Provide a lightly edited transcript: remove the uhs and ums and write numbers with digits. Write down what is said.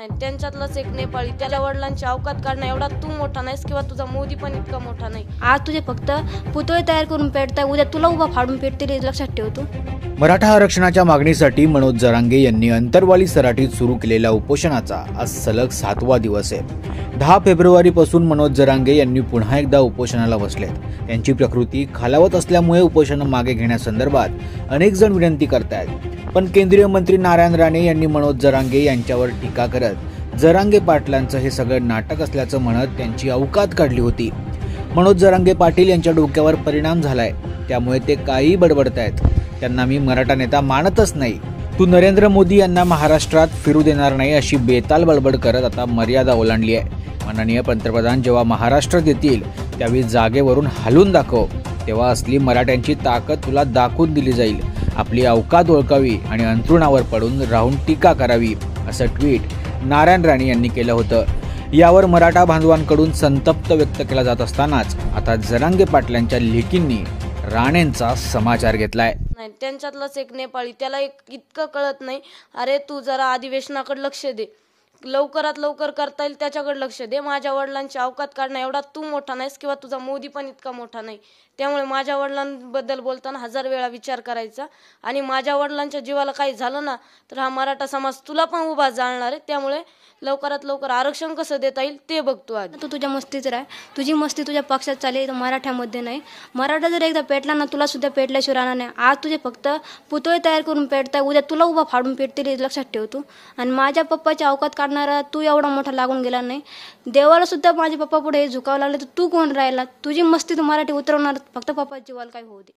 नाही, त्यांच्यातलाच एक नेपाळी, त्याला वडिलांची अवकात काढणं एवढा तू मोठा नाहीस किंवा तुझा मोदी पण इतका मोठा नाही। आज तुझे फक्त पुतळे तयार करून पेटताय, उद्या तुला उभा फाडून पेटतील हे लक्षात ठेव तू। मराठा आरक्षणाच्या मागणीसाठी मनोज जरांगे यांनी अंतरवाली सराटीत सुरू केलेल्या उपोषणाचा आज सलग 7वा दिवस आहे। 10 फेब्रुवारीपासून मनोज जरांगे यांनी पुन्हा एकदा उपोषणाला बसलेत। त्यांची प्रकृती खालावत असल्यामुळे उपोषण मागे घेण्यासंदर्भात अनेक जण विनंती करतायत, पण केंद्रीय मंत्री नारायण राणे यांनी मनोज जरांगे यांच्यावर टीका करत जरांगे पाटलांचं हे सगळं नाटक असल्याचं म्हणत त्यांची अवकात काढली होती। मनोज जरांगे पाटील यांच्या डोक्यावर परिणाम झालाय, त्यामुळे ते काही बडबडतायत। त्यांना मी मराठा नेता मानतच नाही, तू नरेंद्र मोदी यांना महाराष्ट्रात फिरू देणार नाही अशी बेताल बडबड करत आता मर्यादा ओलांडली आहे। माननीय पंतप्रधान जेव्हा महाराष्ट्रात येतील त्यावेळी जागेवरून हलून दाखव, तेव्हा असली मराठ्यांची ताकद तुला दाखवून दिली जाईल। आपली अवकात ओळखावी आणि अंथरुणावर पडून राहून टीका करावी, असं ट्विट नारायण राणे यांनी केलं होतं। यावर मराठा बांधवांकडून संतप्त व्यक्त केला जात असतानाच आता जरांगे पाटलांच्या लेकींनी राणेंचा समाचार घेतलाय। नाही, त्यांच्यातलाच एक नेपाळी, त्याला इतकं कळत नाही, अरे तू जरा अधिवेशनाकडे लक्ष दे, लवकरात लवकर करता येईल त्याच्याकडे लक्ष दे। माझ्या वडिलांची अवकात काढणं एवढा तू मोठा नाहीस किंवा तुझा मोदी पण इतका मोठा नाही। त्यामुळे माझ्या वडिलांबद्दल बोलताना 1000 वेळा विचार करायचा, आणि माझ्या वडिलांच्या जीवाला काही झालं ना तर हा मराठा समाज तुला पण उभा जाळणार आहे। त्यामुळे लवकरात लवकर आरक्षण कसं देता येईल ते बघतो आज। तू तुझ्या मस्तीच राह, तुझी मस्ती तुझ्या पक्षात चालेल, मराठ्यामध्ये नाही। मराठा जर एकदा पेटला ना तुला सुद्धा पेटल्याशिवाय राहणार नाही। आज तुझे फक्त पुतळे तयार करून पेटताय, उद्या तुला उभा फाडून पेटतील हे लक्षात ठेव तू। आणि माझ्या पप्पाची अवकात काढणारा तू एवढा मोठा लागून गेला नाही। देवाला सुद्धा माझे पप्पा पुढे झुकावं लागले तर तू कोण राहिला? तुझी मस्ती तू मराठी उतरवणार, फक्त पप्पाच्या जीवाला काय होऊ दे।